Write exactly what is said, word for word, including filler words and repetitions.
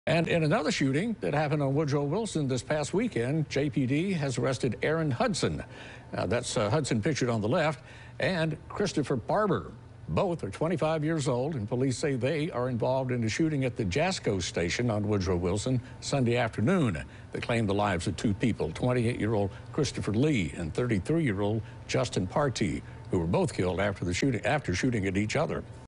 And in another shooting that happened on Woodrow Wilson this past weekend, J P D has arrested Aaron Hudson. Uh, that's uh, Hudson pictured on the left, and Christopher Barber. Both are twenty-five years old, and police say they are involved in a shooting at the Jasco station on Woodrow Wilson Sunday afternoon that claimed the lives of two people, twenty-eight-year-old Christopher Lee and thirty-three-year-old Justin Partee, who were both killed after the shooting, after shooting at each other.